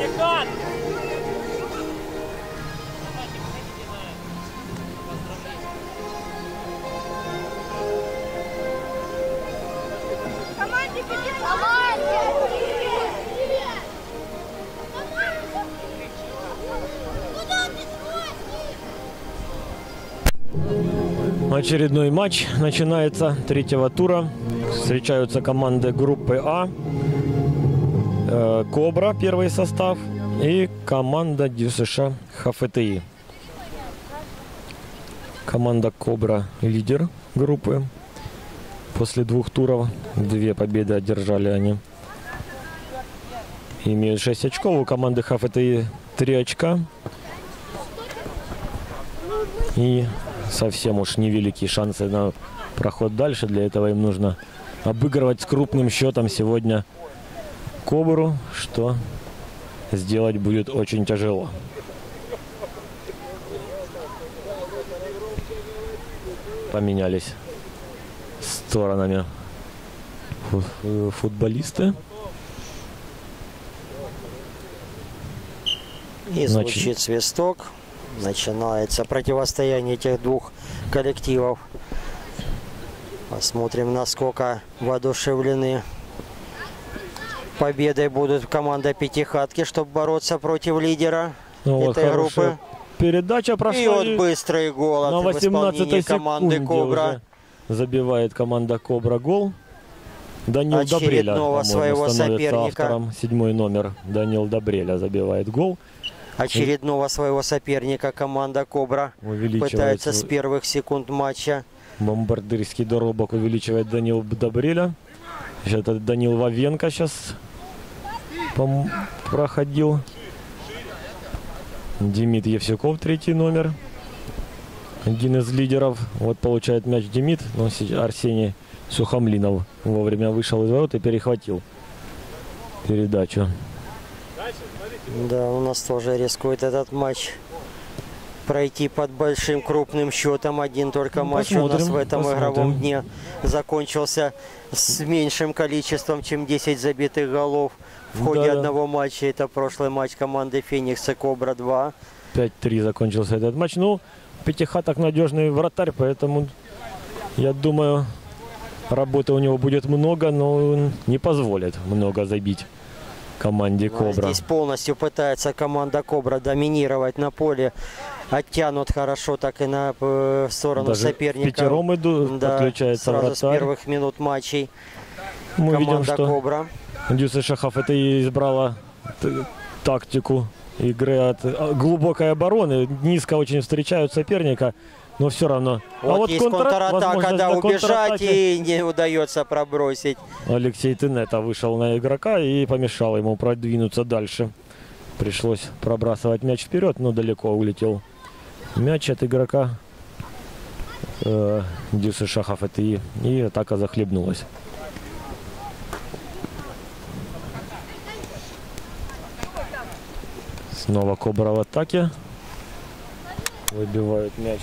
Очередной матч начинается третьего тура. Встречаются команды группы А. Кобра, первый состав, и команда ДЮСШ ХФТИ. Команда Кобра лидер группы. После 2 туров 2 победы одержали они. Имеют 6 очков. У команды ХФТИ 3 очка. И совсем уж невеликие шансы на проход дальше. Для этого им нужно обыгрывать с крупным счетом сегодня Кобру, что сделать будет очень тяжело. Поменялись сторонами футболисты. И звучит свисток. Начинается противостояние этих двух коллективов. Посмотрим, насколько воодушевлены победой будут команда Пятихатки, чтобы бороться против лидера этой группы. Передача прошла. И вот быстрый гол на от исполнения команды Кобра. Забивает команда Кобра гол. Данил Добреля, своего соперника. Автором. 7-й номер Данил Добреля забивает гол. Очередного своего соперника команда Кобра пытается с первых секунд матча. Бомбардирский доробок увеличивает Данил Добреля. Это Данил Вовенко сейчас проходил. Демид Евсюков, 3-й номер. Один из лидеров. Вот получает мяч Демид. Но Арсений Сухомлинов вовремя вышел из ворот и перехватил передачу. Да, у нас тоже рискует этот матч пройти под большим крупным счетом. Один только матч у нас в этом игровом дне закончился с меньшим количеством, чем 10 забитых голов в ходе одного матча. Это прошлый матч команды Феникс и Кобра 2. 5-3 закончился этот матч. Ну, Пятихаток надежный вратарь, поэтому я думаю, работы у него будет много, но он не позволит много забить команде Кобра. Здесь полностью пытается команда Кобра доминировать на поле. Оттянут хорошо так и на сторону даже соперника. Пятером идут, подключается сразу вратарь. С первых минут матчей мы команда видим, что Кобра. ДЮСШ ХФТИ избрала тактику игры от глубокой обороны. Низко очень встречают соперника, но все равно. Вот есть контратака, да, убежать и не удается пробросить. Алексей Тынета вышел на игрока и помешал ему продвинуться дальше. Пришлось пробрасывать мяч вперед, но далеко улетел мяч от игрока ДЮСШ ХФТИ, и атака захлебнулась. Снова Кобра в атаке. Выбивают мяч.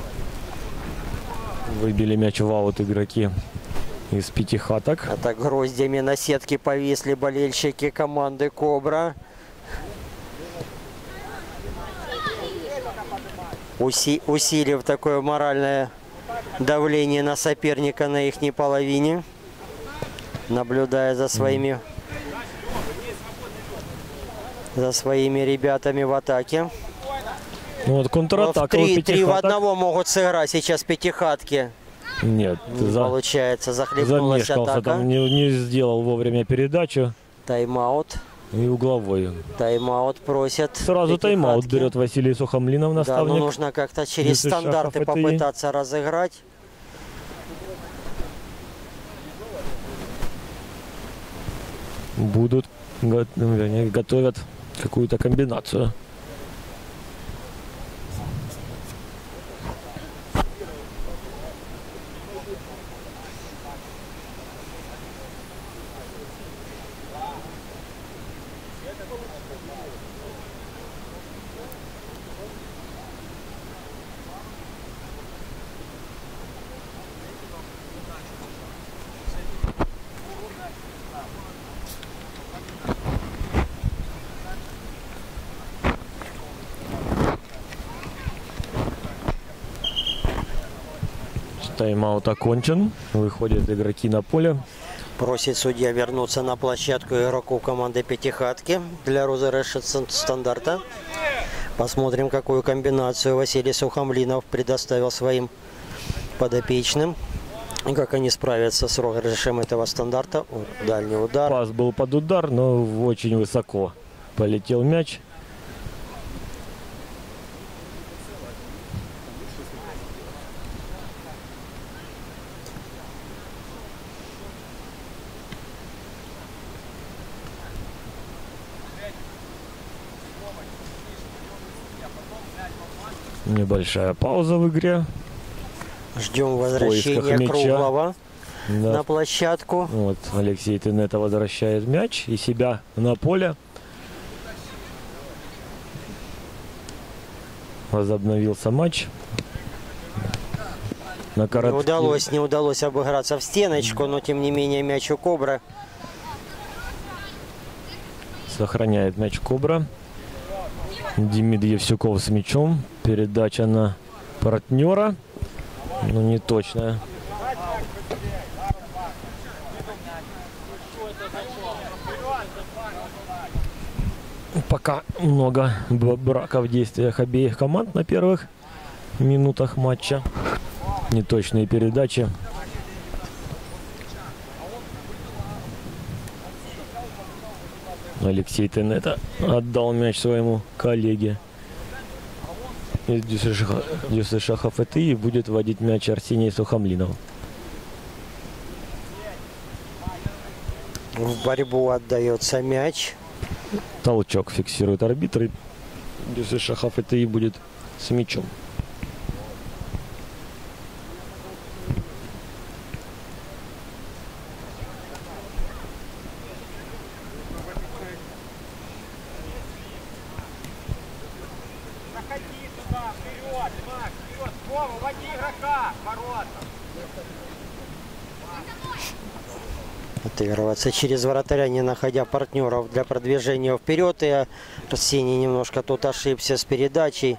Выбили мяч в аут игроки из Пятихаток. А так гроздями на сетке повисли болельщики команды Кобра. Усилив такое моральное давление на соперника на ихней половине. Наблюдая за своими ребятами в атаке. Ну, вот контратака. 3 в 1 могут сыграть сейчас Пятихатки. Нет, получается, захлебнулась атака. Там не сделал вовремя передачу. Тайм-аут. И угловой. Тайм-аут просят. Сразу тайм-аут берет Василий Сухомлинов, наставник. Да, но нужно как-то через стандарты попытаться разыграть. Будут, готовят какую-то комбинацию. Тайм-аут окончен. Выходят игроки на поле. Просит судья вернуться на площадку игроков команды Пятихатки для розыгрыша стандарта. Посмотрим, какую комбинацию Василий Сухомлинов предоставил своим подопечным. И как они справятся с розыгрышем этого стандарта. Дальний удар. Пас был под удар, но очень высоко полетел мяч. Небольшая пауза в игре. Ждем возвращения Круглова на площадку. Вот Алексей Тенета возвращает мяч и себя на поле. Возобновился матч. Не удалось обыграться в стеночку, но тем не менее мяч у Кобра. Сохраняет мяч Кобра. Демид Евсюков с мячом. Передача на партнера. Но не точная. Пока много брака в действиях обеих команд на первых минутах матча. Неточные передачи. Алексей Тенета отдал мяч своему коллеге из ДЮСШ ХФТИ и будет вводить мяч Арсений Сухомлинов. В борьбу отдается мяч. Толчок фиксирует арбитр, и ДЮСШ ХФТИ будет с мячом. Отыгрываться через вратаря, не находя партнеров для продвижения вперед. И Арсений немножко тут ошибся с передачей.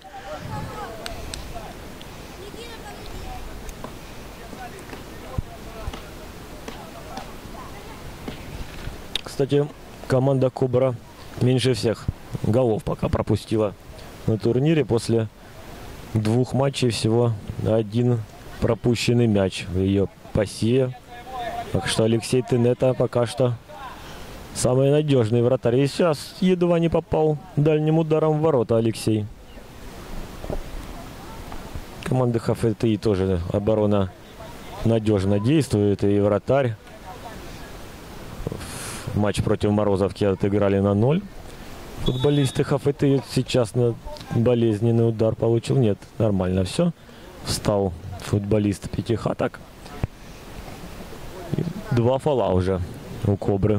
Кстати, команда Кобра меньше всех голов пока пропустила на турнире. После двух матчей всего один пропущенный мяч в ее пассиве. Так что Алексей Тенета пока что самый надежный вратарь. И сейчас едва не попал дальним ударом в ворота Алексей. Команда ХФТИ тоже оборона надежно действует. И вратарь. Матч против Морозовки отыграли на 0. Футболисты ХФТИ сейчас на болезненный удар получил. Нет, нормально все. Встал футболист Пятихаток. Два фола уже у Кобры.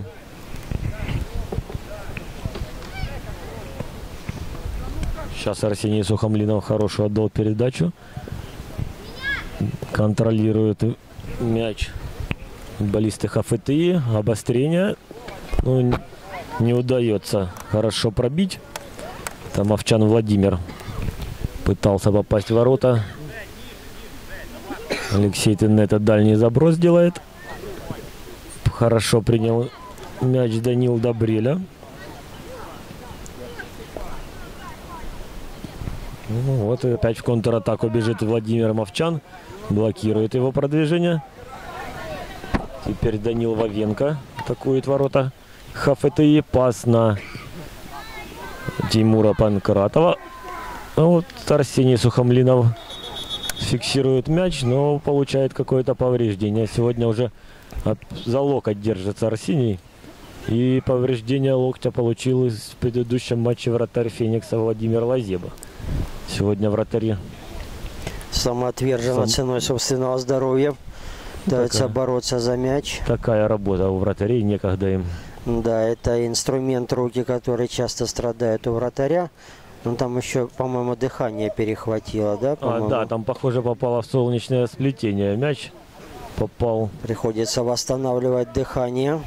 Сейчас Арсений Сухомлинов хорошую отдал передачу. Контролирует мяч футболисты ХФТИ. Обострение. Ну, не удается хорошо пробить. Там Овчан Владимир пытался попасть в ворота. Алексей Тенета дальний заброс делает. Хорошо принял мяч Данил Добреля. Ну, вот и опять в контратаку бежит Владимир Мовчан. Блокирует его продвижение. Теперь Данил Вовенко атакует ворота ХФТИ. Пас на Тимура Панкратова. А вот Арсений Сухомлинов фиксирует мяч, но получает какое-то повреждение. Сегодня уже за локоть держится Арсений. И повреждение локтя получил в предыдущем матче вратарь Феникса Владимир Лазеба. Сегодня вратари самоотверженно ценой собственного здоровья пытаются бороться за мяч. Такая работа у вратарей, некогда им. Да, это инструмент руки, который часто страдает у вратаря. Ну, там еще, по-моему, дыхание перехватило, да? Да, там, похоже, попало в солнечное сплетение. Мяч попал. Приходится восстанавливать дыхание.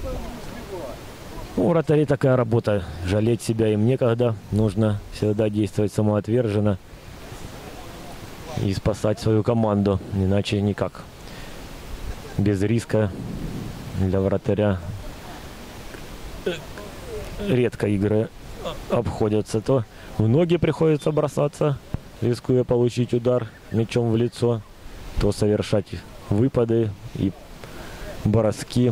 У вратарей такая работа. Жалеть себя им некогда. Нужно всегда действовать самоотверженно. и спасать свою команду. Иначе никак. Без риска для вратаря редко игры обходятся. То в ноги приходится бросаться, рискуя получить удар мячом в лицо, то совершать выпады и броски,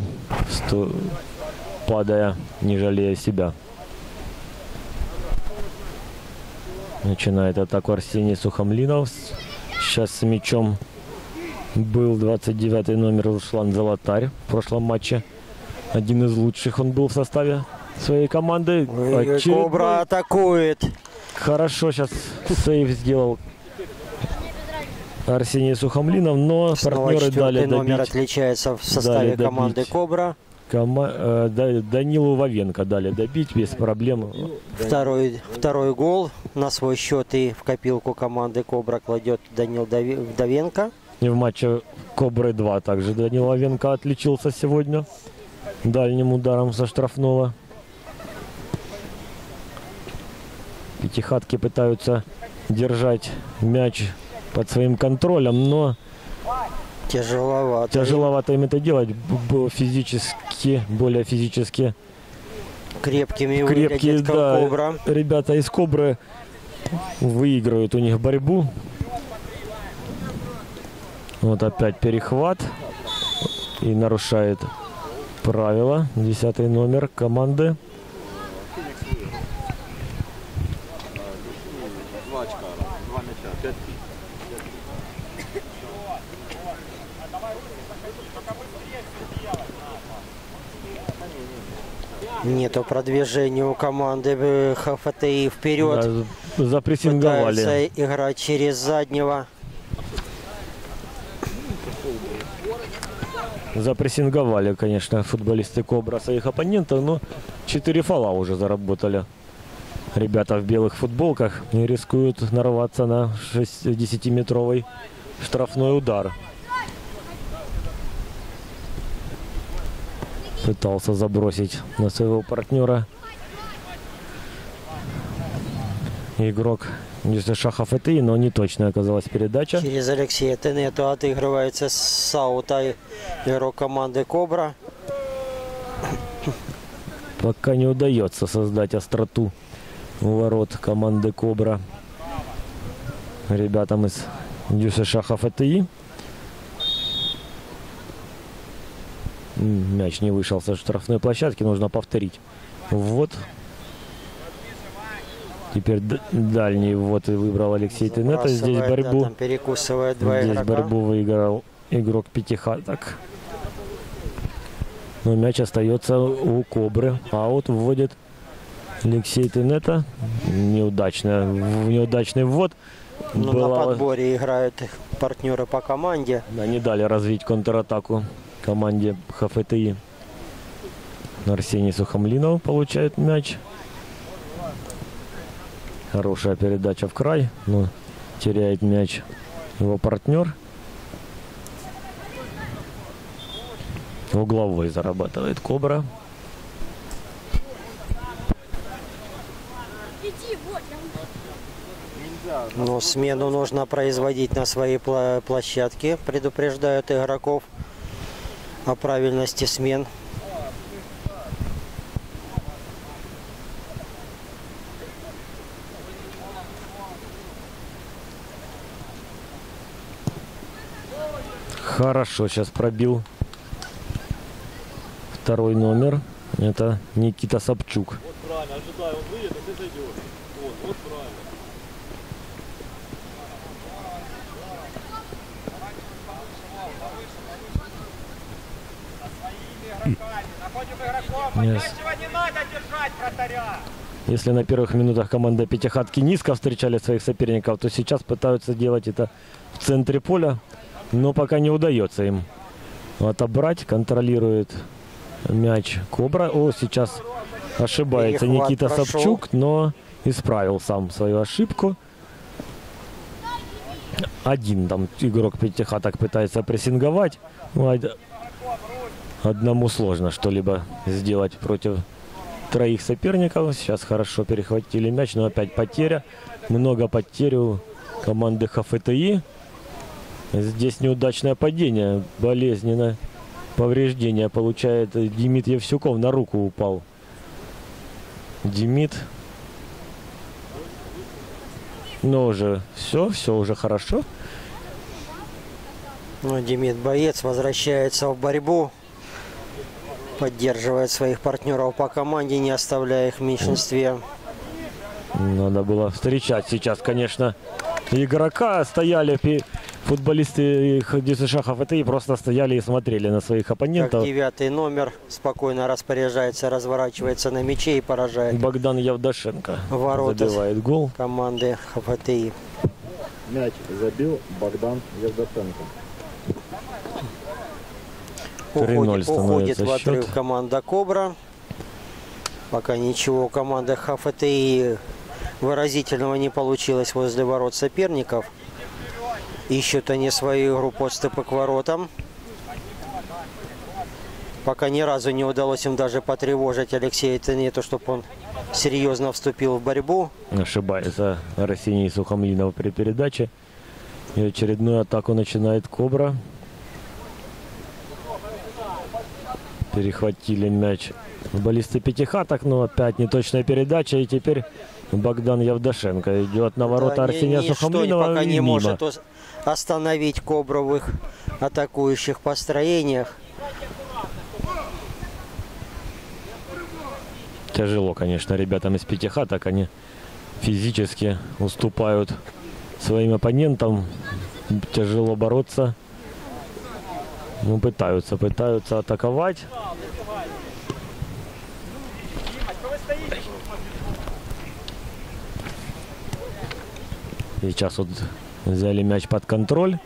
падая, не жалея себя. Начинает атаку Арсений Сухомлинов. Сейчас с мячом был 29-й номер Руслан Золотарь в прошлом матче. Один из лучших он был в составе своей команды. Кобра атакует. Хорошо сейчас сейв сделал Арсений Сухомлинов, но партнеры дали добить. Номер отличается в составе команды Кобра. Данилу Вовенко дали добить без проблем. Второй гол на свой счет и в копилку команды Кобра кладет Данил Вдовенко. И в матче Кобры 2 также Данил Вовенко отличился сегодня дальним ударом со штрафного. Пятихатки пытаются держать мяч под своим контролем, но тяжеловато им это делать. Более физически крепкие, да, Кобра. Ребята из Кобры выигрывают у них борьбу. Вот опять перехват. И нарушает правила 10-й номер команды. Нету продвижения у команды ХФТИ вперед. Да, запрессинговали. Пытаются играть через заднего. Запрессинговали, конечно, футболисты Кобра своих оппонентов, но 4 фола уже заработали. Ребята в белых футболках и рискуют нарваться на 10-метровый штрафной удар. Пытался забросить на своего партнера игрок ЮСШ ХФТИ, но не точно оказалась передача. Через Алексея Тенету отыгрывается с аута игрок команды Кобра. Пока не удается создать остроту у ворот команды Кобра ребятам из ЮСШ ХФТИ. Мяч не вышел со штрафной площадки, нужно повторить. Вот. Теперь дальний вот и выбрал Алексей Тенета. Здесь борьбу. Да, перекусывает два здесь игрока. Борьбу выиграл игрок Пятихаток. Но мяч остается у Кобры. Аут вводит Алексей Тенета. Неудачный ввод. Но на подборе играют их партнеры по команде. Да, не дали развить контратаку команде ХФТИ. Арсений Сухомлинов получает мяч. Хорошая передача в край, но теряет мяч его партнер. Угловой зарабатывает Кобра. Но смену нужно производить на своей площадке. Предупреждают игроков о правильности смен. Хорошо, сейчас пробил второй номер. Это Никита Собчук. Вот правильно, ожидаю, он выйдет, а ты зайдешь. Вот правильно. Если на первых минутах команда Пятихатки низко встречали своих соперников, то сейчас пытаются делать это в центре поля, но пока не удается им отобрать. Контролирует мяч Кобра. О, сейчас ошибается Никита Собчук, но исправил сам свою ошибку. Один там игрок Пятихаток пытается прессинговать. Одному сложно что-либо сделать против троих соперников. Сейчас хорошо перехватили мяч, но опять потеря. Много потерь у команды ХФТИ. Здесь неудачное падение, болезненное повреждение получает Демид Евсюков, на руку упал. Демид. Но уже все уже хорошо. Ну, Демид боец, возвращается в борьбу. Поддерживает своих партнеров по команде, не оставляя их в меньшинстве. Надо было встречать сейчас, конечно, игрока. Стояли футболисты ДЮСШ ХФТИ, просто стояли и смотрели на своих оппонентов. Как 9-й номер спокойно распоряжается, разворачивается на мяче и поражает. Богдан Евдашенко ворота забивает гол команды ХФТИ. Мяч забил Богдан Евдашенко. Уходит в отрыв команда Кобра. Пока ничего команда ХФТИ выразительного не получилось возле ворот соперников. Ищут они свою игру подступы к воротам. Пока ни разу не удалось им даже потревожить Алексея Тенету, чтобы он серьезно вступил в борьбу. Ошибается Арсений Сухомлинов при передаче. И очередную атаку начинает Кобра. Перехватили мяч футболисты Пятихаток, но опять неточная передача. И теперь Богдан Евдашенко идет на ворота Арсения Сухомлинова. Пока и не мимо. может остановить Кобру в их атакующих построениях. Тяжело, конечно, ребятам из Пятихаток. Они физически уступают своим оппонентам. Тяжело бороться. Ну, пытаются атаковать. Сейчас вот взяли мяч под контроль.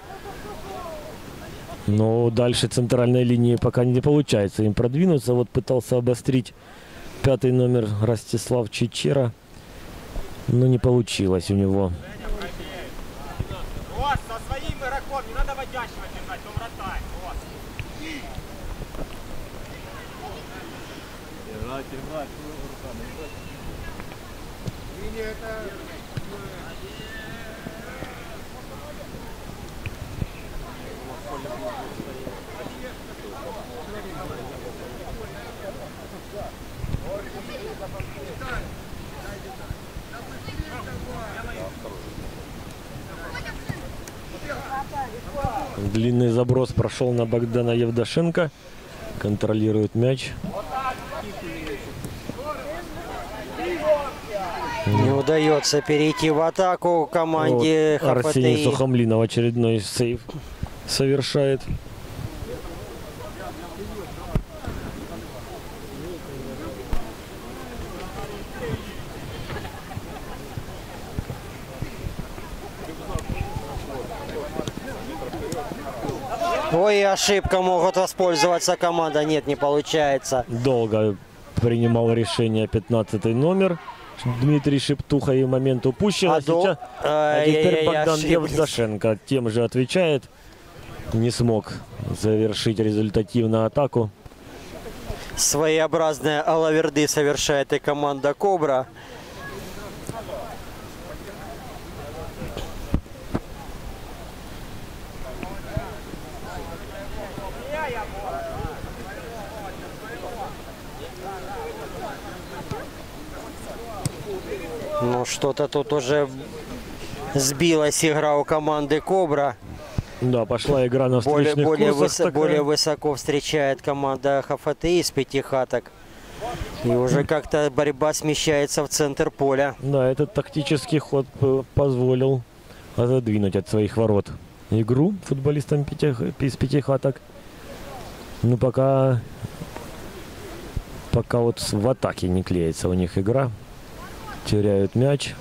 Но дальше центральной линии пока не получается им продвинуться. Вот пытался обострить 5-й номер Ростислав Чичера. Но не получилось у него. Со своим игроком не надо водящего держать, он вратарь. Держать. Длинный заброс прошел на Богдана Евдашенко. Контролирует мяч. Не удается перейти в атаку команде вот Арсений ХФТИ. Сухомлинов очередной сейв совершает. Ой, ошибка, могут воспользоваться команда. Нет, не получается. Долго принимал решение 15-й номер Дмитрий Шептуха, и момент упущен. А теперь Богдан Евдашенко тем же отвечает. Не смог завершить результативно атаку. Своеобразные алаверды совершает и команда Кобра. Ну, что-то тут уже сбилась игра у команды Кобра. Да, пошла игра на встречных курсах. Более высоко встречает команда ХФТИ из Пятихаток. И уже как-то борьба смещается в центр поля. Да, этот тактический ход позволил отодвинуть от своих ворот игру футболистам из Пятихаток. Ну, пока вот в атаке не клеится у них игра. Теряют мяч.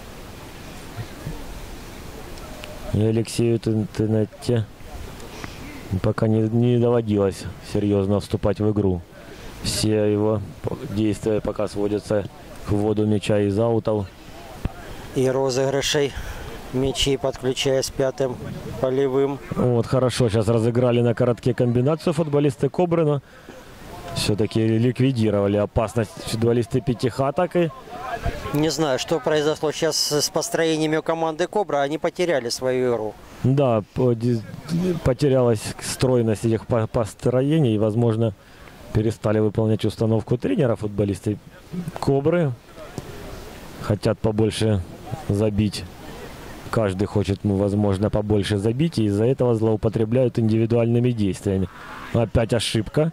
И Алексею Тенете пока не доводилось серьезно вступать в игру. Все его действия пока сводятся к вводу мяча из аутов. И розыгрышей мячей, подключая с 5-м полевым. Вот, хорошо, сейчас разыграли на коротке комбинацию футболисты Кобры, но все-таки ликвидировали опасность футболисты Пятихаток. Не знаю, что произошло сейчас с построениями у команды Кобра. Они потеряли свою игру. Да, потерялась стройность этих построений и, возможно, перестали выполнять установку тренера футболисты Кобры. Хотят побольше забить. Каждый хочет, возможно, побольше забить, и из-за этого злоупотребляют индивидуальными действиями. Опять ошибка.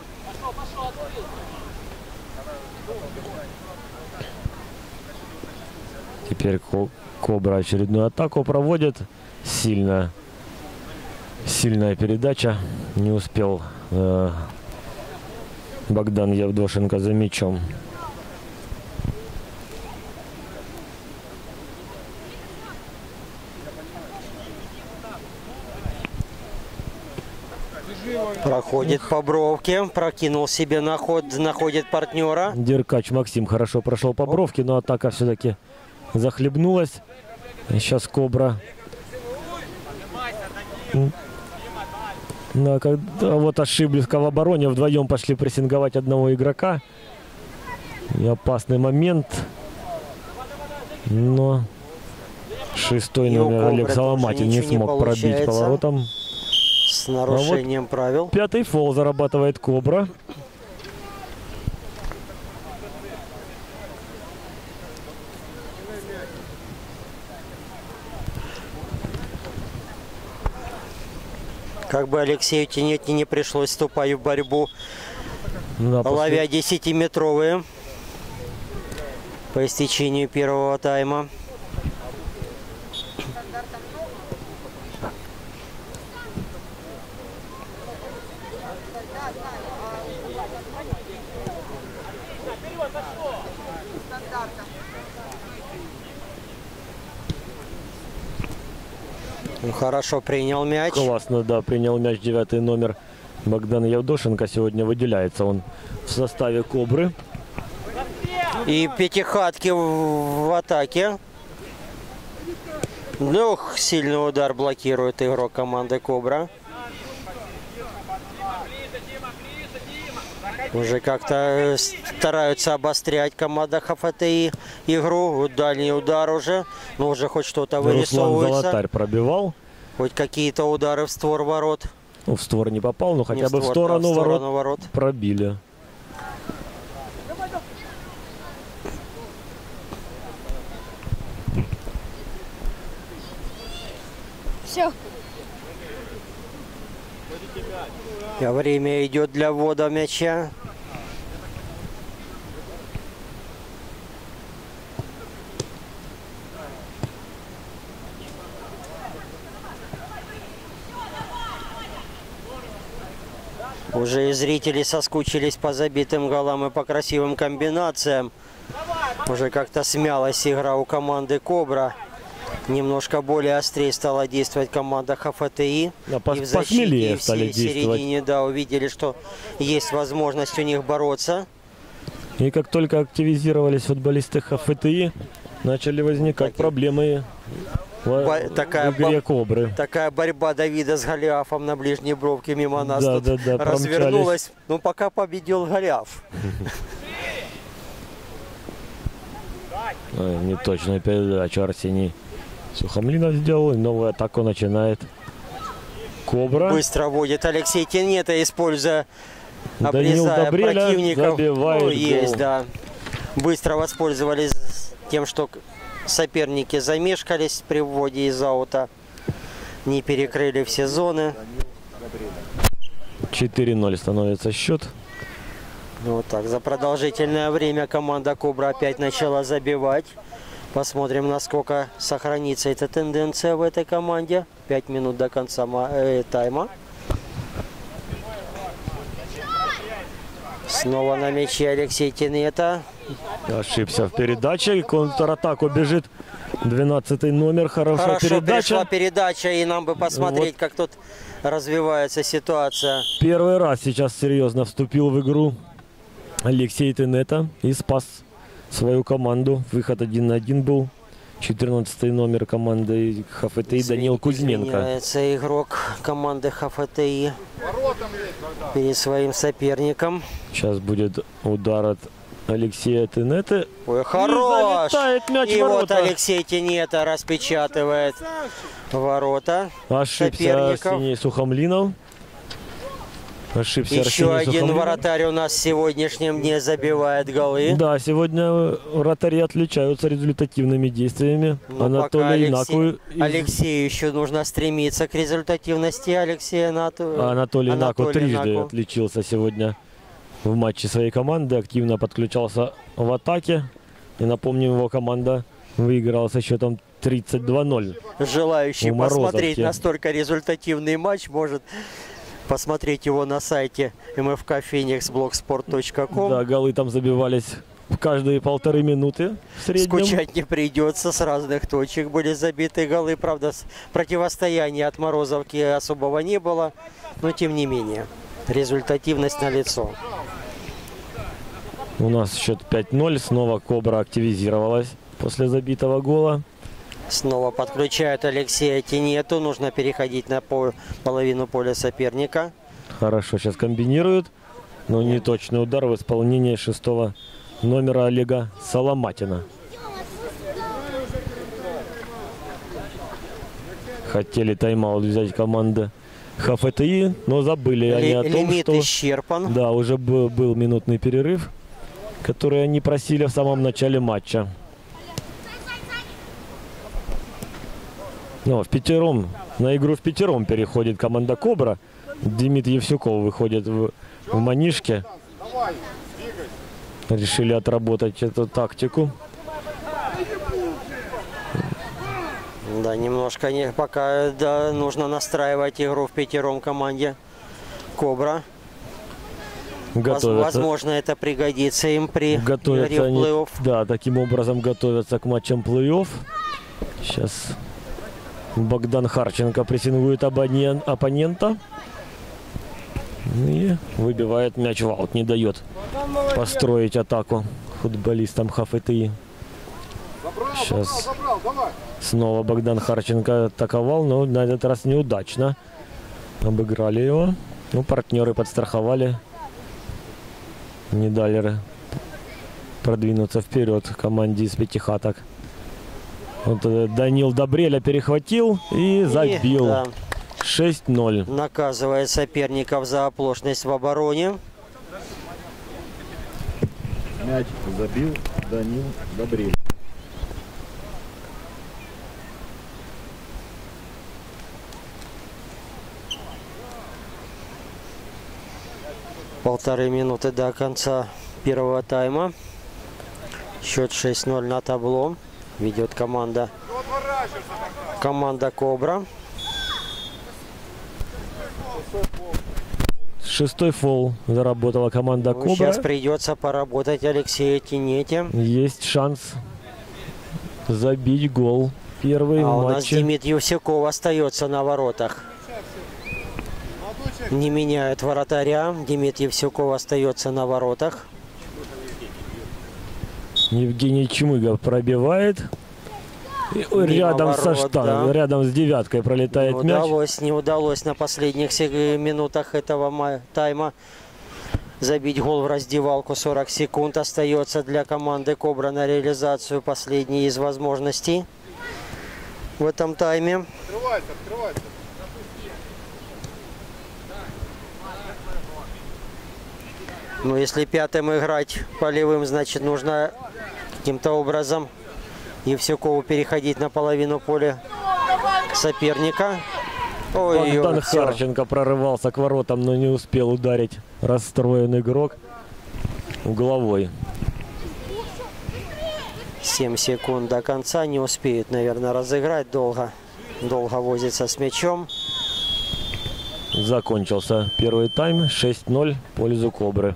Теперь Кобра очередную атаку проводит. Сильная передача. Не успел Богдан Евдошенко за мячом. Проходит по бровке, прокинул себе на ход, находит партнера. Деркач Максим хорошо прошел по бровке, но атака все-таки захлебнулась. И сейчас Кобра. Вот ошиблись в обороне, вдвоем пошли прессинговать одного игрока. И опасный момент. Но шестой номер Олег Соломатин не смог пробить поворотом. С нарушением правил. Пятый фол зарабатывает Кобра. Как бы Алексею Тенетти не пришлось вступать в борьбу, да, ловя 10-метровые по истечению первого тайма. Хорошо принял мяч. Классно, да, принял мяч 9-й номер Богдан Евдошенко. Сегодня выделяется он в составе Кобры. И пятихатки в атаке. Ох, сильный удар блокирует игрок команды Кобра. Уже как-то стараются обострять команда ХФТИ игру. Дальний удар уже. Но уже хоть что-то вырисовывается. Руслан Золотарь пробивал. Хоть какие-то удары в створ ворот. Ну, в створ не попал, но хотя бы в сторону ворот пробили. Все. Время идет для ввода мяча. Уже и зрители соскучились по забитым голам и по красивым комбинациям. Уже как-то смялась игра у команды Кобра. Немножко более острее стала действовать команда ХФТИ. Да, и в защите, и в середине, да, увидели, что есть возможность у них бороться. И как только активизировались футболисты ХФТИ, начали возникать проблемы в игре Кобры. Такая борьба Давида с Голиафом на ближней бровке мимо нас да, тут развернулась. Но пока победил Голиаф. Неточную передачу Арсений Сухомлинов сделал. И новую атаку начинает Кобра. Быстро вводит Алексей Тенета, используя, обрезая противников. Ну, есть, да. Быстро воспользовались тем, что соперники замешкались при вводе из аута. Не перекрыли все зоны. 4-0 становится счет. Вот так. За продолжительное время команда Кобра опять начала забивать. Посмотрим, насколько сохранится эта тенденция в этой команде. 5 минут до конца тайма. Снова на мяче Алексей Тенета. Ошибся в передаче. И контратаку бежит 12-й номер. Хорошо перешла передача. И нам бы посмотреть, вот, как тут развивается ситуация. Первый раз сейчас серьезно вступил в игру Алексей Тенета и спас свою команду. Выход 1 на 1 был. 14-й номер команды ХФТИ Данил Кузьменко. Извиняется игрок команды ХФТИ перед своим соперником. Сейчас будет удар от Алексея Тенета. Ой, хорош! Залетает мяч в И вот ворота. Алексей Тенета распечатывает ворота Ошибся соперников. Арсений Сухомлинов. Ошибся Еще Арсений один Сухомлинов. вратарь у нас в сегодняшнем дне забивает голы. Да, сегодня вратари отличаются результативными действиями. Но Анатолий пока Наку. Алексею еще нужно стремиться к результативности. Анатолий Наку трижды отличился сегодня в матче своей команды. Активно подключался в атаке. И напомним, его команда выиграла со счетом 32-0. Желающий у Морозовки. посмотреть настолько результативный матч может посмотреть его на сайте mfkphoenixblogsport.com. Да, голы там забивались в каждые 1,5 минуты в среднем. Скучать не придется, с разных точек были забиты голы. Правда, противостояния от Морозовки особого не было, но тем не менее, результативность налицо. У нас счет 5-0. Снова Кобра активизировалась после забитого гола. Снова подключают Алексея Тенету. Нужно переходить на половину поля соперника. Хорошо сейчас комбинируют, но неточный удар в исполнении 6-го номера Олега Соломатина. Хотели тайм-аут взять команда ХФТИ, но забыли они о том, Лимит что исчерпан. да, уже был минутный перерыв, который они просили в самом начале матча. Но на игру в пятером переходит команда Кобра. Демид Евсюков выходит в манишке. Решили отработать эту тактику. Да, немножко пока нужно настраивать игру в пятером команде Кобра. Возможно, это пригодится им при игре в плей-офф. Да, таким образом готовятся к матчам плей-офф. Сейчас Богдан Харченко прессингует оппонента. И выбивает мяч в аут. Не дает построить атаку футболистам ХФТИ. Сейчас снова Богдан Харченко атаковал, но на этот раз неудачно. Обыграли его. Ну, партнеры подстраховали. Не дали продвинуться вперед команде из Пятихаток. Вот Данил Добреля перехватил и забил. Да. 6-0. Наказывает соперников за оплошность в обороне. Мяч забил Данил Добрель. Полторы минуты до конца первого тайма. Счет 6-0 на табло. Ведет команда Кобра. Шестой фол заработала команда Кобра. Сейчас придется поработать Алексею Тенете. Есть шанс забить гол. Первый в У нас матче. Демид Евсюков остается на воротах. Не меняют вратаря. Демид Евсюков остается на воротах. Евгений Чмыгов пробивает. И рядом ворот, рядом с девяткой пролетает мяч. Не удалось на последних минутах этого тайма забить гол в раздевалку. 40 секунд остается для команды Кобра на реализацию последней из возможностей в этом тайме. Открывайся. Ну, если пятым играть полевым, значит, нужно каким-то образом Евсюкову переходить на половину поля соперника. Богдан Харченко прорывался к воротам, но не успел ударить расстроенный игрок угловой. 7 секунд до конца. Не успеют, наверное, разыграть. Долго возится с мячом. Закончился первый тайм. 6-0 в пользу Кобры.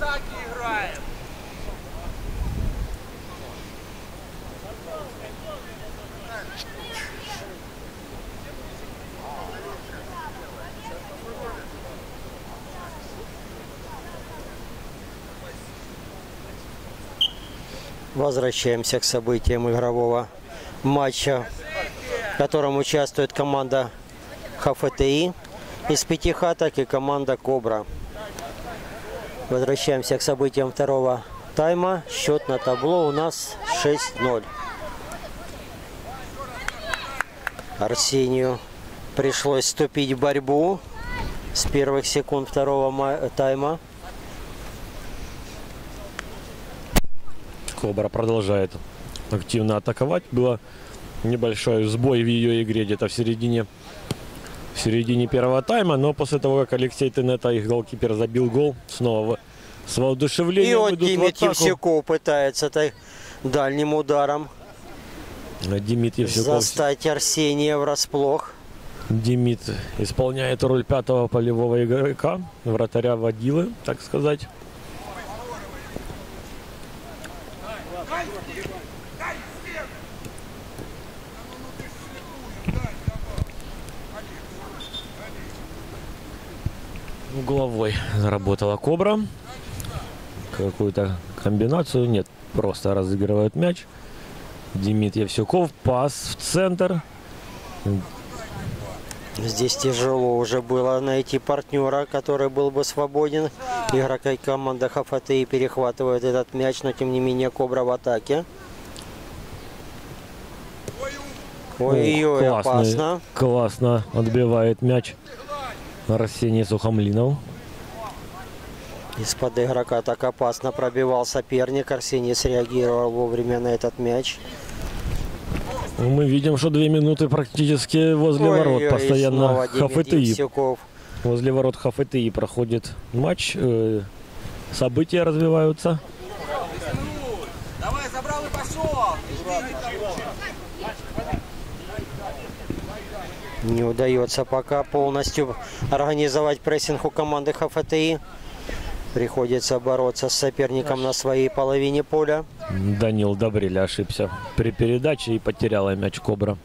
Возвращаемся к событиям игрового матча, в котором участвует команда ХФТИ из 5 хаток и команда Кобра. Возвращаемся к событиям второго тайма. Счет на табло у нас 6-0. Арсению пришлось вступить в борьбу с первых секунд второго тайма. Кобра продолжает активно атаковать. Было небольшой сбой в ее игре где-то в середине первого тайма. Но после того, как Алексей Тенета, их голкипер, забил гол, снова с воодушевлением и вот идут Демид в атаку. Евсюков пытается дальним ударом Демид Евсюков. застать Арсения врасплох. Демид исполняет роль 5-го полевого игрока, вратаря водилы, так сказать. Угловой заработала Кобра. Какую-то комбинацию. Нет, просто разыгрывают мяч. Демид Евсюков. Пас в центр. Здесь тяжело уже было найти партнера, который был бы свободен. Игроки команды ХФТИ перехватывают этот мяч, но тем не менее Кобра в атаке. Ой-ой-ой, опасно. Классно отбивает мяч Арсений Сухомлинов. Из-под игрока так опасно пробивал соперник. Арсений среагировал вовремя на этот мяч. Мы видим, что 2 минуты практически возле ворот. Постоянно ХФТИ. Возле ворот ХФТИ проходит матч. События развиваются. Давай, забрал и пошел! Не удается пока полностью организовать прессинг у команды ХФТИ. Приходится бороться с соперником на своей половине поля. Данил Добриль ошибся при передаче и потеряла мяч Кобра.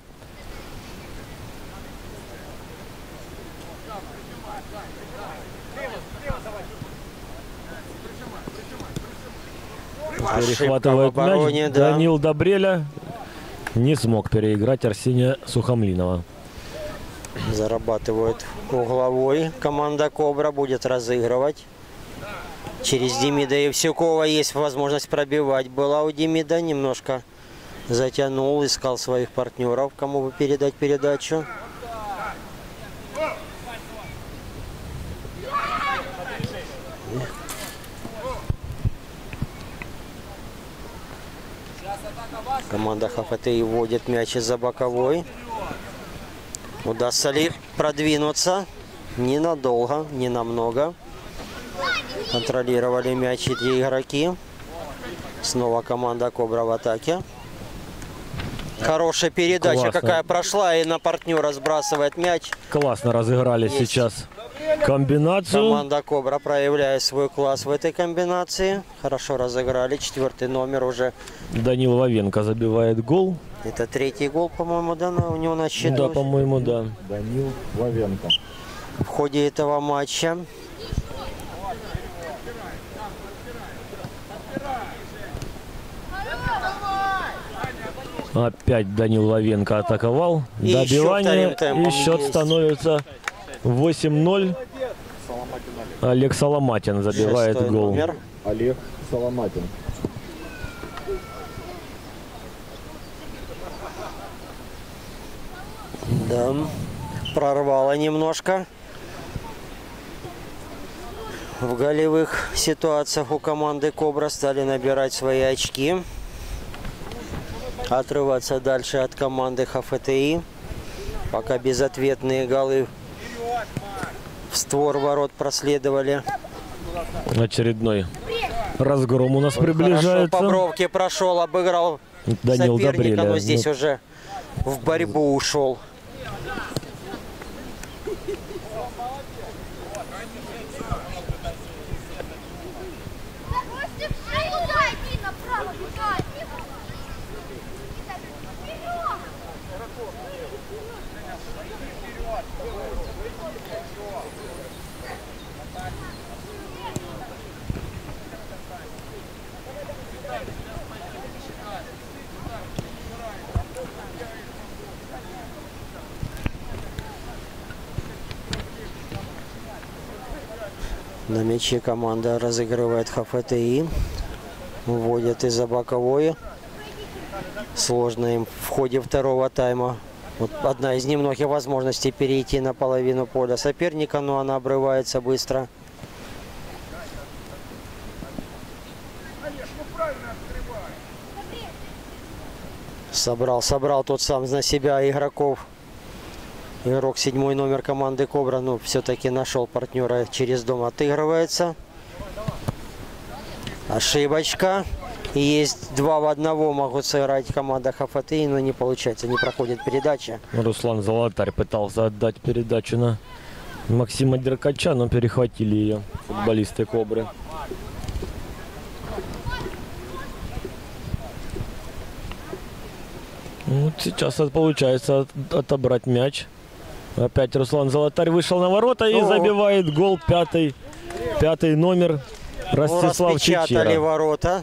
Перехватывает мяч. Да. Данил Добреля не смог переиграть Арсения Сухомлинова. Зарабатывают угловой. Команда Кобра будет разыгрывать. Через Демида Евсюкова есть возможность пробивать. Была у Демида, немножко затянул, искал своих партнеров, кому бы передать передачу. Команда ХФТИ вводит мяч из-за боковой. Удастся ли продвинуться? Ненадолго, не намного. Контролировали мяч эти игроки. Снова команда Кобра в атаке. Хорошая передача. Классно. Какая прошла, и на партнера сбрасывает мяч. Классно разыграли Есть. сейчас комбинацию. Команда Кобра проявляет свой класс в этой комбинации. Хорошо разыграли. 4-й номер уже. Данил Вовенко забивает гол. Это 3-й гол, по-моему, да, у него на счету. Да, по-моему, да. Данил Вовенко. В ходе этого матча. Опять Данил Вовенко атаковал. И добивание. еще темпом И счет есть. становится 8-0. Олег Соломатин забивает 6-й гол. номер. Олег Соломатин. Да, прорвало немножко. В голевых ситуациях у команды Кобра стали набирать свои очки. Отрываться дальше от команды ХФТИ. Пока безответные голы в створ ворот проследовали. Очередной разгром у нас Хорошо приближается. по бровке прошел, обыграл Данил соперника, Добреля. но здесь уже в борьбу ушел. На мяче команда разыгрывает ХФТИ. Вводят из-за боковой. Сложно им в ходе второго тайма. Вот одна из немногих возможностей перейти на половину поля соперника, но она обрывается быстро. Собрал тот сам на себя игроков. Игрок 7-й номер команды Кобра, но все-таки нашел партнера, через дом отыгрывается. Ошибочка. И есть 2 в 1, могут сыграть команда ХФТИ, но не получается, не проходит передача. Руслан Золотарь пытался отдать передачу на Максима Деркача, но перехватили ее футболисты Кобры. Вот сейчас получается отобрать мяч. Опять Руслан Золотарь вышел на ворота и забивает гол, 5-й номер Ростислав Чичера. Ворота.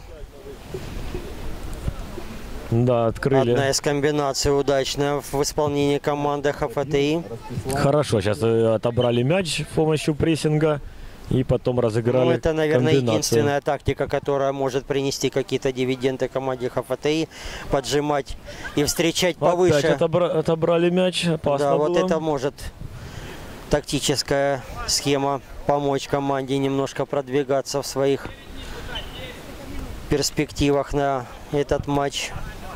Да, открыли. Одна из комбинаций удачная в исполнении команды ХФТИ. Хорошо, сейчас отобрали мяч с помощью прессинга и потом разыграли. Ну, это, наверное, комбинацию. единственная тактика, которая может принести какие-то дивиденды команде ХФТИ. Поджимать и встречать повыше. Опять отобрали мяч, опасно да, было. вот это может тактическая схема помочь команде немножко продвигаться в своих перспективах на этот матч.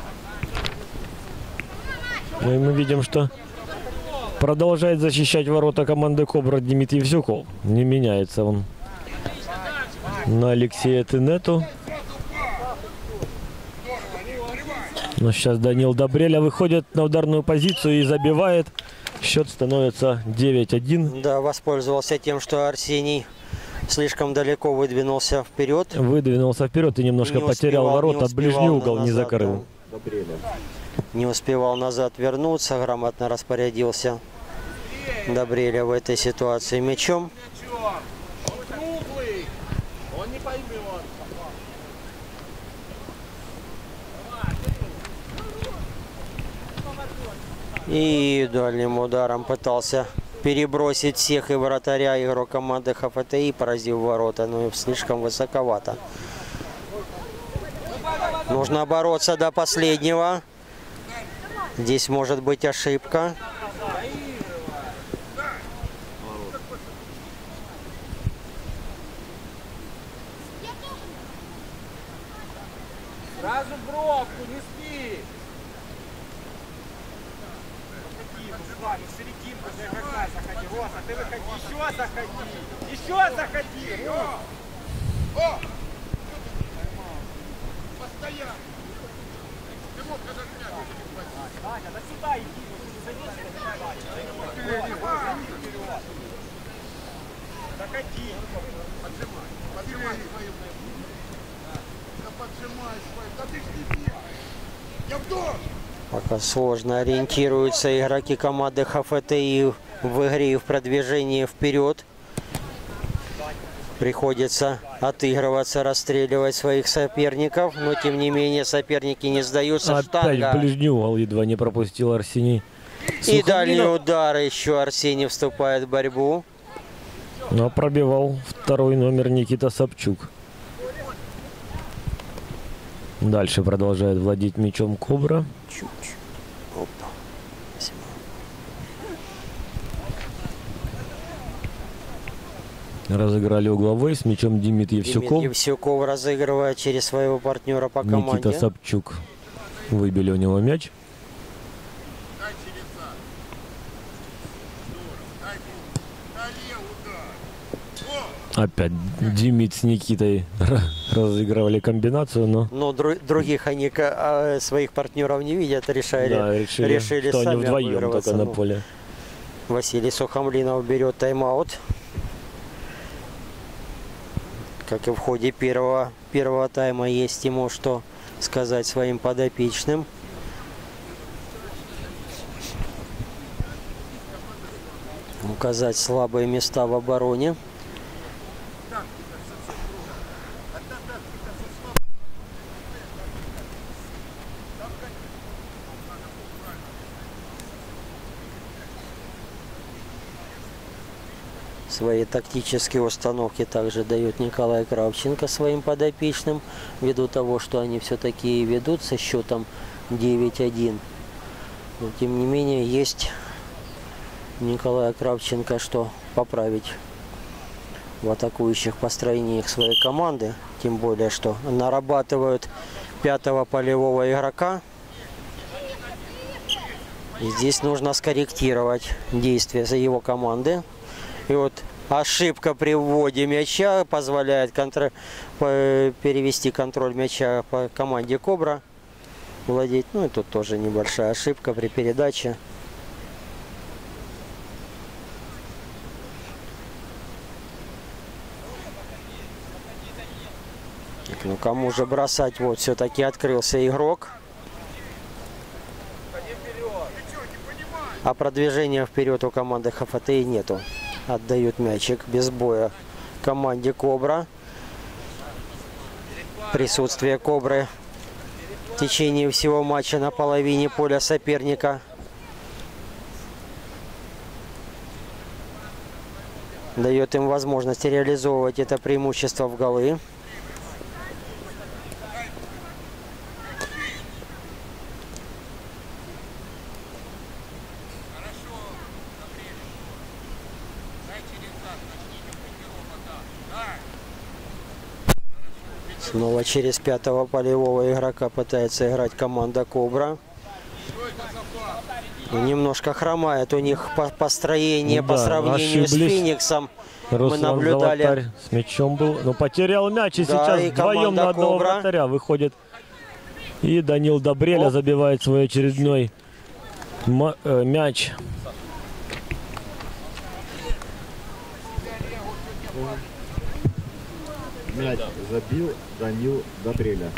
Ну и мы видим, что продолжает защищать ворота команды Кобра Дмитрий Евсюков. Не меняется он на Алексея Тенету. Но сейчас Данил Добреля выходит на ударную позицию и забивает. Счет становится 9-1. Да, воспользовался тем, что Арсений слишком далеко выдвинулся вперед. Выдвинулся вперед и немножко потерял ворота. Ближний угол назад, не закрыл. Да. Не успевал назад вернуться, грамотно распорядился Добреля в этой ситуации мячом. Он не поймет. И дальним ударом пытался перебросить всех и вратаря, игрок команды ХФТИ, поразив ворота, но слишком высоковато. Нужно бороться до последнего. Здесь может быть ошибка. Сразу бровку, не спи. Заходи, в серединку за игрока заходи. Роса, ты выходи, еще заходи. Еще заходи. О! Постоянно. Ты мог даже мяч не Аня, на сюда иди. Заходи. Поджимай. Поджимай свою. Да поджимай свою. Да ты ж не бей. Я вдох. Пока сложно ориентируются игроки команды ХФТИ в игре и в продвижении вперед. Приходится отыгрываться, расстреливать своих соперников, но тем не менее соперники не сдаются. Опять Штанга. в ближний угол едва не пропустил Арсений. И дальний удар, еще Арсений вступает в борьбу. Но пробивал 2-й номер Никита Собчук. Дальше продолжает владеть мячом Кобра. Опа. Разыграли угловой с мячом Дмитрий Евсюков. Дмитрий Евсюков разыгрывает через своего партнера по команде. Никита Собчук. Выбили у него мяч. Опять Димит с Никитой разыгрывали комбинацию, но других они своих партнеров не видят, решили что сами они вдвоем обыгрываться. только на поле. Василий Сухомлинов берет тайм-аут. Как и в ходе первого тайма, есть ему что сказать своим подопечным. Указать слабые места в обороне. Свои тактические установки также дает Николай Кравченко своим подопечным, ввиду того, что они все-таки ведут со счетом 9-1. Но тем не менее есть Николая Кравченко что поправить в атакующих построениях своей команды. Тем более, что нарабатывают 5-го полевого игрока. И здесь нужно скорректировать действия за его команды. И вот ошибка при вводе мяча позволяет перевести контроль мяча по команде «Кобра». Владеть. Ну и тут тоже небольшая ошибка при передаче. Ну кому же бросать? Вот все-таки открылся игрок. А продвижения вперед у команды ХФТИ нету. Отдают мячик без боя команде «Кобра». Присутствие «Кобры» в течение всего матча на половине поля соперника. Дает им возможность реализовывать это преимущество в голы. Снова через 5-го полевого игрока пытается играть команда «Кобра». Немножко хромает у них построение, по сравнению с «Фениксом». Руслан Мы наблюдали. Золотарь с мячом был, но потерял мяч. И сейчас и вдвоем на одного «Кобра» вратаря выходит. И Данил Добреля забивает свой очередной мяч. Мяч забил Данил Добреля.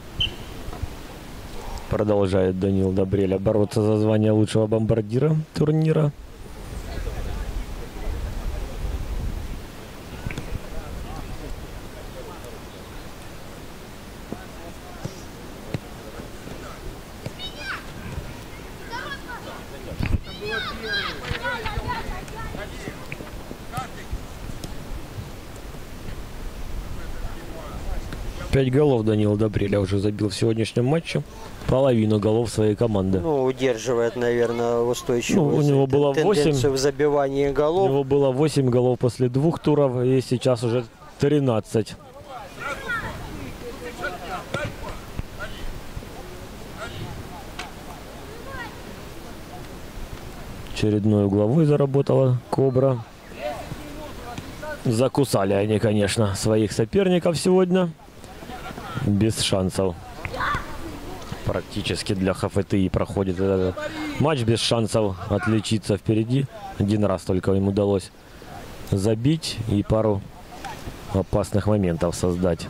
Продолжает Данил Добреля бороться за звание лучшего бомбардира турнира. Пять голов Данил Добреля уже забил в сегодняшнем матче. Половину голов своей команды. Ну, удерживает, наверное, устойчивую у него было тенденцию 8, в забивании голов. У него было 8 голов после 2 туров, и сейчас уже 13. Очередной угловой заработала «Кобра». Закусали они, конечно, своих соперников сегодня. Без шансов. Практически для ХФТИ проходит этот матч без шансов отличиться впереди. Один раз только им удалось забить и пару опасных моментов создать.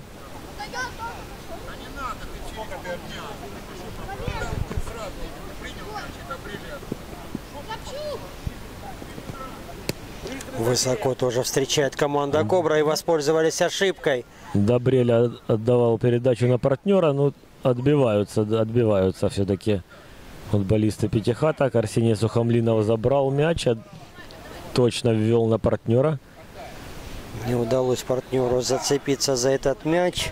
Высоко тоже встречает команда «Кобра» и воспользовались ошибкой. Добреля отдавал передачу на партнера, но отбиваются все-таки футболисты Пятихаток. Арсений Сухомлинов забрал мяч, точно ввел на партнера. Не удалось партнеру зацепиться за этот мяч.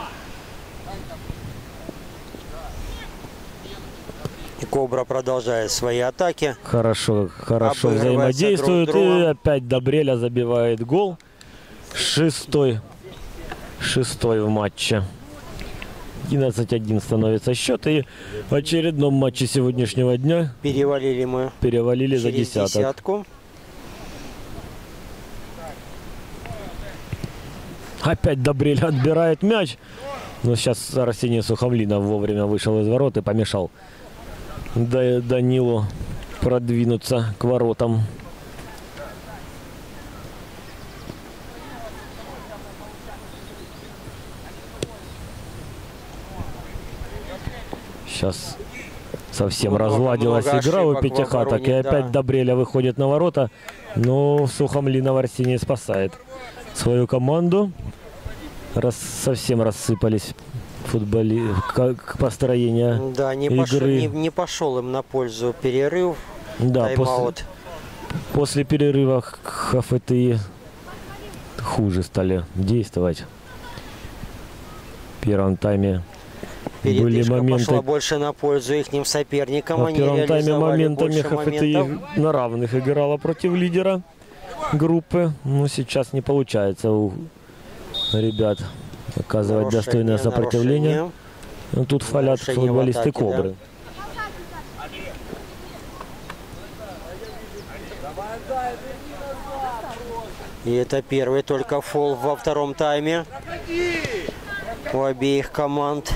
И «Кобра» продолжает свои атаки. Хорошо взаимодействуют. Друг друга. И опять Добреля забивает гол. Шестой в матче. 11-1 становится счет. И в очередном матче сегодняшнего дня перевалили за десятку. Опять Добреля отбирает мяч. Но сейчас Арсений Сухомлинов вовремя вышел из ворот и помешал Данилу продвинуться к воротам. Сейчас совсем разладилась игра у Пятихаток. И опять Добреля выходит на ворота. Но Сухомлинов Арсений спасает свою команду. Совсем рассыпались построения да, игры. Не пошел им на пользу перерыв. Да, После перерыва ХФТИ хуже стали действовать. В первом тайме были моменты. Пошла больше на пользу ихним соперникам. В первом тайме моментами ХФТИ на равных играла против лидера группы. Но сейчас не получается у ребят оказывать достойное сопротивление. Но тут фалят футболисты Кобры. И это первый только фол во втором тайме у обеих команд.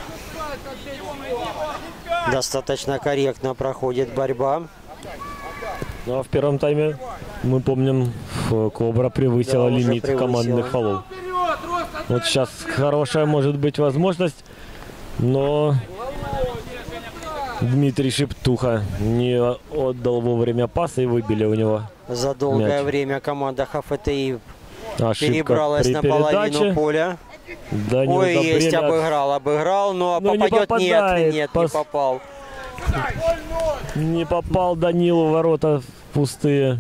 Достаточно корректно проходит борьба. Ну, а в первом тайме, мы помним, Кобра превысила лимит командных фолов. Вот сейчас хорошая может быть возможность, но Дмитрий Шептуха не отдал вовремя пас и выбили у него За долгое мяч. время команда ХФТИ Ошибка перебралась на половину поля. Данил Ой, Добреля. есть, обыграл, но попадет, не попал. Не попал Данил в ворота пустые.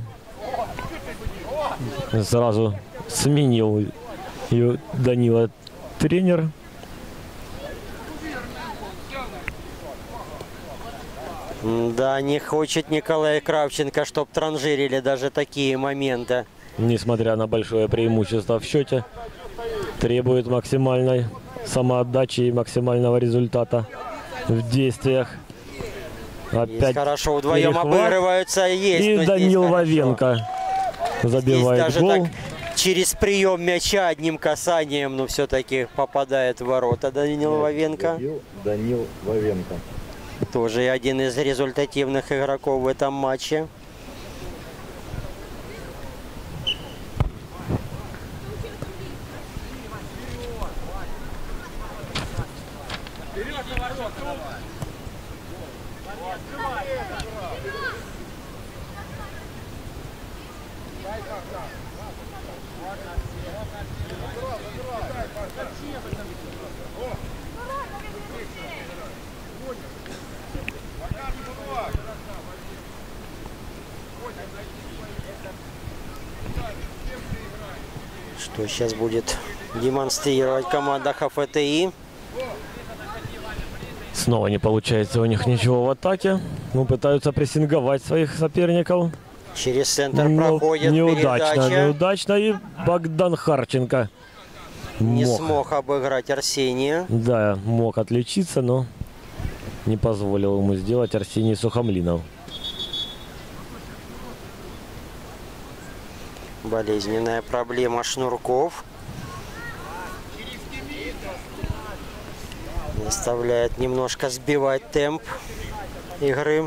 Сразу сменил ее Данила тренер. Да, не хочет Николай Кравченко, чтоб транжирили даже такие моменты. Несмотря на большое преимущество в счете, требует максимальной самоотдачи и максимального результата в действиях. Опять хорошо, вдвоем перехват. Обыгрываются. Есть, и Данил Вовенко забивает здесь даже гол. так, через прием мяча одним касанием, но все-таки попадает в ворота Данил Вовенко. Данил Вовенко. Тоже один из результативных игроков в этом матче. Что сейчас будет демонстрировать команда ХФТИ. Снова не получается у них ничего в атаке. Ну, пытаются прессинговать своих соперников. Через центр Но проходит передача. Неудачно. И Богдан Харченко Не смог обыграть Арсения. Да, мог отличиться, но не позволил ему сделать Арсений Сухомлинов. Болезненная проблема шнурков. Заставляет немножко сбивать темп игры.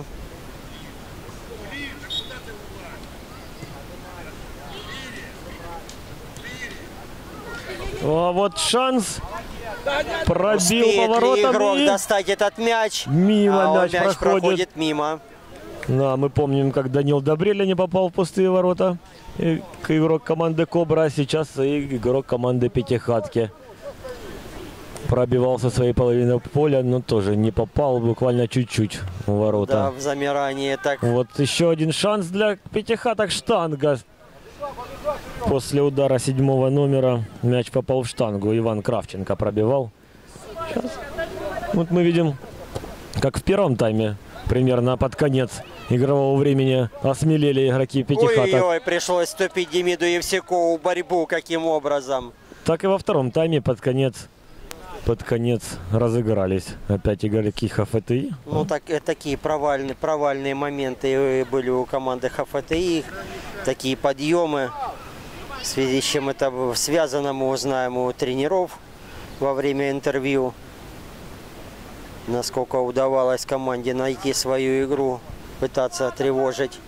А вот шанс. Пробил Успеет поворотом. ли игрок и достать этот мяч? Мимо мяч проходит мимо. Да, мы помним, как Данил Добреля не попал в пустые ворота. И игрок команды Кобра, а сейчас и игрок команды Пятихатки. Пробивал со своей половины поля, но тоже не попал, буквально чуть-чуть в ворота. Да, в замирании. Так. Вот еще один шанс для Пятихаток. Штанга. После удара 7-го номера мяч попал в штангу. Иван Кравченко пробивал. Сейчас. Вот мы видим, как в первом тайме, примерно под конец игрового времени, осмелели игроки Пятихаток. Ой-ой, пришлось вступить Демиду Евсюкову в борьбу каким образом. Так и во втором тайме под конец разыгрались опять игроки ХФТИ. Ну, такие провальные моменты были у команды ХФТИ. Такие подъемы. В связи с чем это связано, мы узнаем у тренеров во время интервью. Насколько удавалось команде найти свою игру, пытаться тревожить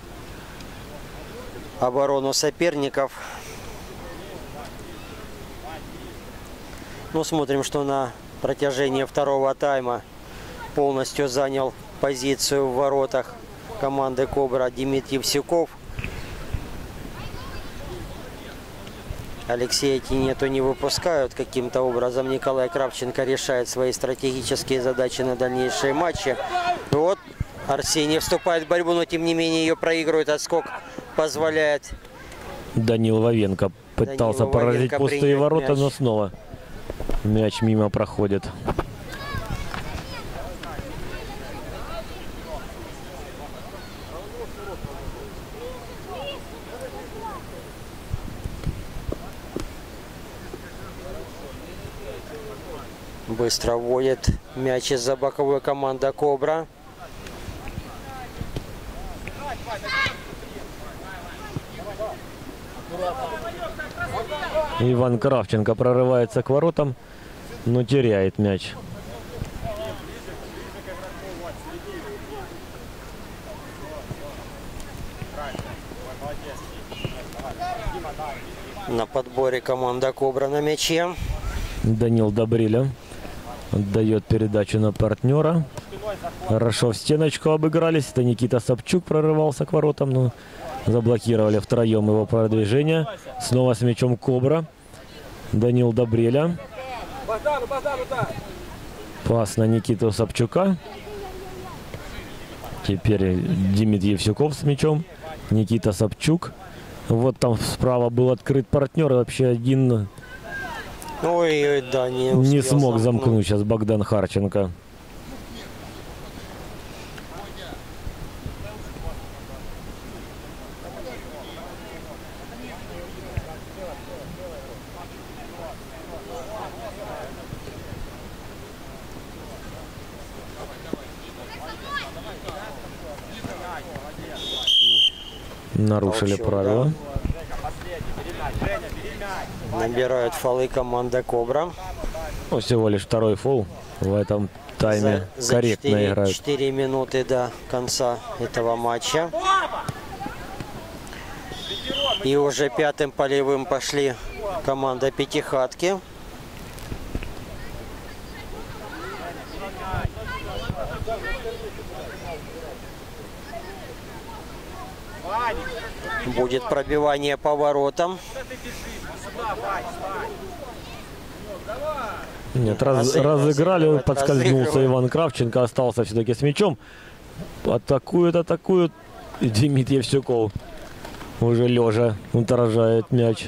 оборону соперников. Ну, смотрим, что на протяжении второго тайма полностью занял позицию в воротах команды Кобра Демид Евсюков. Алексея Тинету не выпускают. Каким-то образом Николай Кравченко решает свои стратегические задачи на дальнейшие матчи. Вот Арсений вступает в борьбу, но тем не менее ее проигрывает. Отскок позволяет. Данил Вовенко пытался поразить пустые ворота, но снова мяч мимо проходит. Быстро вводит мяч из-за боковой команда «Кобра». Иван Кравченко прорывается к воротам, но теряет мяч. На подборе команда «Кобра» на мяче. Данил Добриля отдает передачу на партнера. Хорошо в стеночку обыгрались. Это Никита Собчук прорывался к воротам, но заблокировали втроем его продвижение. Снова с мячом «Кобра». Данил Добриля. Пас на Никиту Собчука. Теперь Демид Евсюков с мячом. Никита Собчук. Вот там справа был открыт партнер. И вообще один Ой, да, не смог замкнуть сейчас Богдан Харченко. Нарушили правила. Набирают фолы команда «Кобра». Ну, всего лишь второй фол в этом тайме. Корректно играют. 4 минуты до конца этого матча. И уже пятым полевым пошли команда «Пятихатки». Будет пробивание по воротам. Нет, разыграли, подскользнулся Иван Кравченко, остался все-таки с мячом. Атакуют. И Демид Евсюков уже лежа отражает мяч.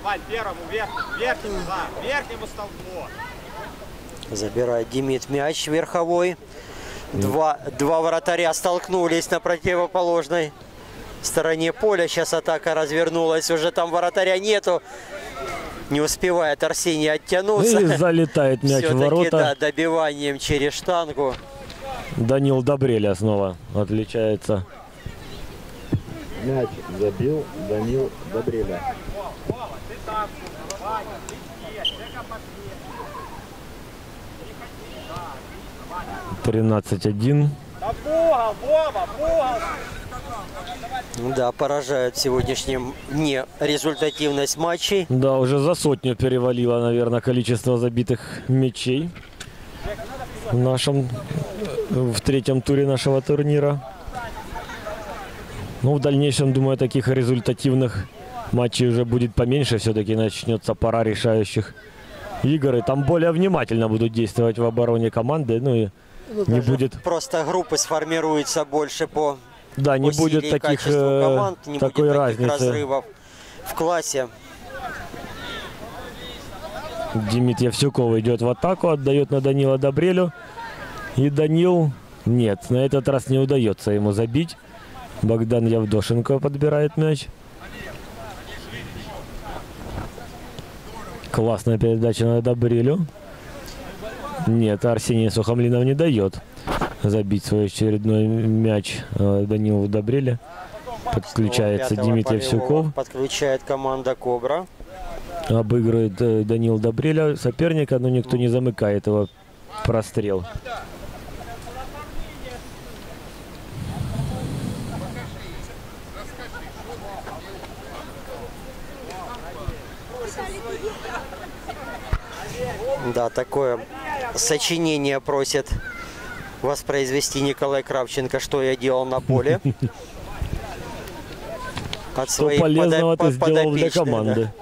Забирает Демид мяч верховой. Два вратаря столкнулись на противоположной стороне поля. Сейчас атака развернулась. Уже там вратаря нету. Не успевает Арсений оттянуться. И залетает мяч в ворота. Да, добиванием через штангу. Данил Добриля снова отличается. Мяч забил Данил Добриля. 13-1. Да, поражает в сегодняшнем дне результативность матчей. Да, уже за 100 перевалило, наверное, количество забитых мячей в третьем туре нашего турнира. Ну, в дальнейшем, думаю, таких результативных матчей уже будет поменьше. Все-таки начнется пора решающих игр. И там более внимательно будут действовать в обороне команды. Ну и не будет... Просто группы сформируются больше по... Да, не будет таких, команд, не такой будет разницы. Разрывов в классе. Демид Евсюков идет в атаку, отдает на Данила Добрелю. И Данил... Нет, на этот раз не удается ему забить. Богдан Явдошенко подбирает мяч. Классная передача на Добрелю. Нет, Арсений Сухомлинов не дает забить свой очередной мяч Данилу Добреле. Подключается Демид Евсюков. Подключает команда «Кобра». Обыгрывает Данил Добреля соперника, но никто не замыкает его прострел. Да, такое сочинение просит воспроизвести Николай Кравченко, что я делал на поле. От что полезного ты сделал для команды.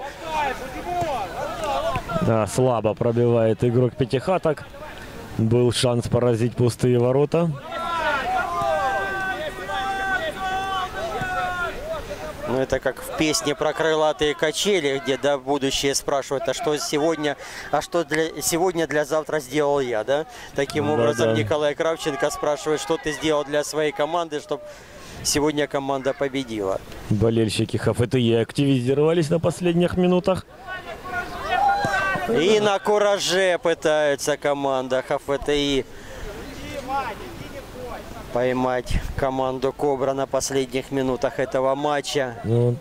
Да, слабо пробивает игрок Пятихаток. Был шанс поразить пустые ворота. Ну, это как в песне про крылатые качели, где, да, будущее спрашивают, а что сегодня для завтра сделал я, да? Таким образом, Николай Кравченко спрашивает, что ты сделал для своей команды, чтобы сегодня команда победила. Болельщики ХФТИ активизировались на последних минутах. И на кураже пытается команда ХФТИ поймать команду Кобра на последних минутах этого матча. Ну,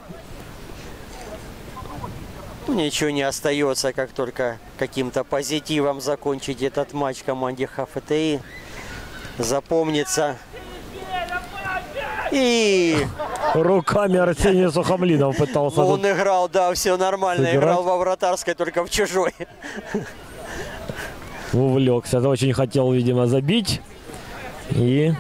ничего не остается, как только каким-то позитивом закончить этот матч команде ХФТИ. Запомнится. И руками Арсений Сухомлинов пытался. Он играл, да, все нормально. Сыграть. Играл во вратарской, только в чужой. Увлекся. Очень хотел, видимо, забить. И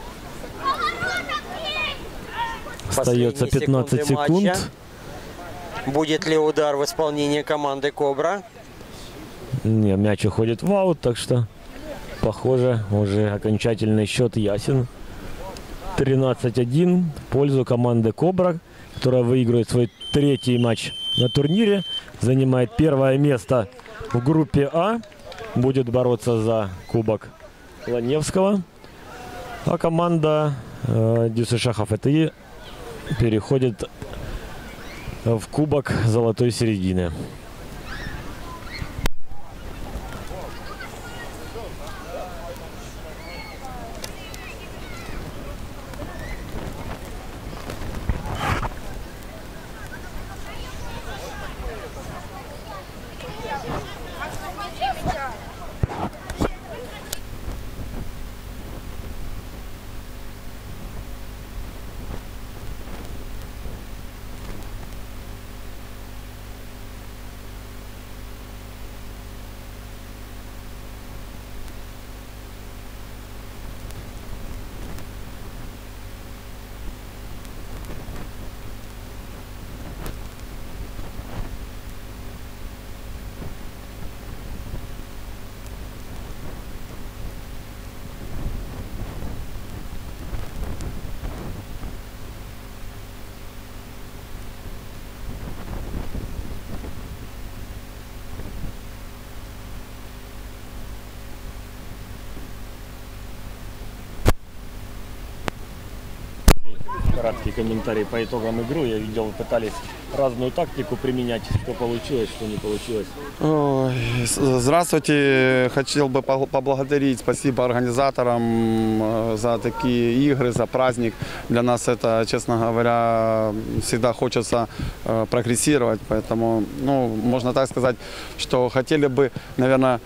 остается 15 секунд. Матча. Будет ли удар в исполнении команды Кобра? Не, мяч уходит в аут, так что, похоже, уже окончательный счет ясен. 13-1 в пользу команды Кобра, которая выигрывает свой 3-й матч на турнире. Занимает 1-е место в группе А. Будет бороться за кубок Ланевского. А команда ДЮСШ ХФТИ переходит в кубок золотой середины. Краткий комментарий по итогам игры. Я видел, вы пытались разную тактику применять. Что получилось, что не получилось? Здравствуйте. Хотел бы поблагодарить, спасибо организаторам за такие игры, за праздник. Для нас это, честно говоря, всегда хочется прогрессировать. Поэтому, ну, можно так сказать, что хотели бы, наверное,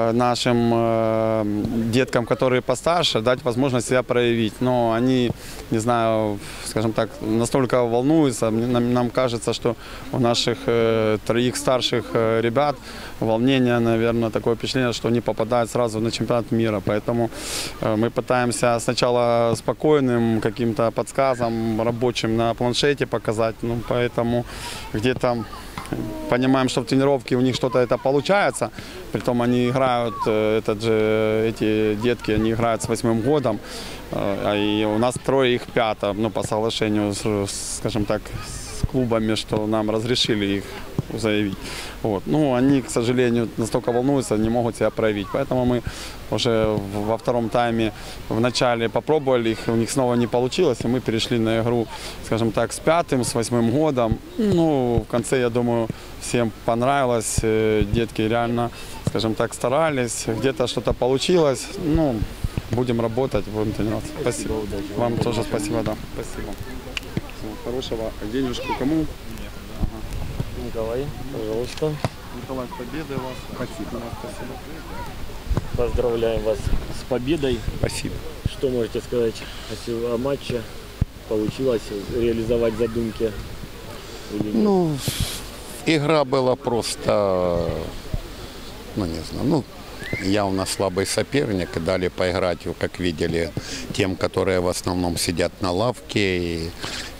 нашим деткам, которые постарше, дать возможность себя проявить. Но они, не знаю, скажем так, настолько волнуются. Нам кажется, что у наших 3 старших ребят волнение, наверное, такое впечатление, что они попадают сразу на чемпионат мира. Поэтому мы пытаемся сначала спокойным каким-то подсказом рабочим на планшете показать. Ну, поэтому где-то понимаем, что в тренировке у них что-то это получается. Притом они играют, эти детки, они играют с 8-м годом. И у нас 3, их 5, ну, по соглашению, скажем так, с клубами, что нам разрешили их заявить. Вот. Ну, они, к сожалению, настолько волнуются, не могут себя проявить. Поэтому мы уже во 2-м тайме в начале попробовали их, у них снова не получилось, и мы перешли на игру, скажем так, с 5-м, с 8-м годом. Ну, в конце, я думаю, всем понравилось. Детки реально, скажем так, старались, где-то что-то получилось. Ну, будем работать, будем тренироваться. Спасибо. Удачи. Вам тоже спасибо, да. Спасибо. Всего хорошего. Денежку кому? Николай, пожалуйста. Николай, с победой вас. Спасибо. Спасибо. Поздравляем вас с победой. Спасибо. Что можете сказать о матче? Получилось реализовать задумки? Ну, игра была просто, ну не знаю, ну явно слабый соперник. И дали поиграть, как видели, тем, которые в основном сидят на лавке. И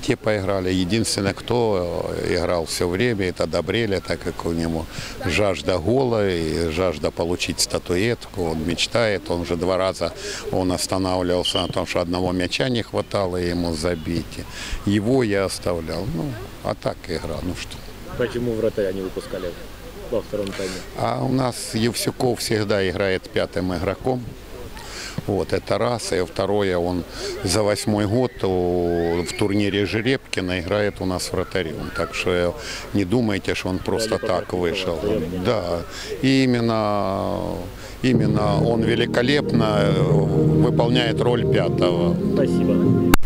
те поиграли. Единственное, кто играл все время, это Добреля, так как у него жажда гола и жажда получить статуэтку. Он мечтает, он же 2 раза он останавливался на том, что одного мяча не хватало ему забить. Его я оставлял. Ну, а так игра, ну что. Почему вратаря не выпускали во втором тайме? А у нас Евсюков всегда играет 5-м игроком. Вот, это раз. И второе, он за 8-й год в турнире Жеребкина играет у нас вратарем. Так что не думайте, что он просто так вышел. Да, и именно он великолепно выполняет роль 5-го. Спасибо.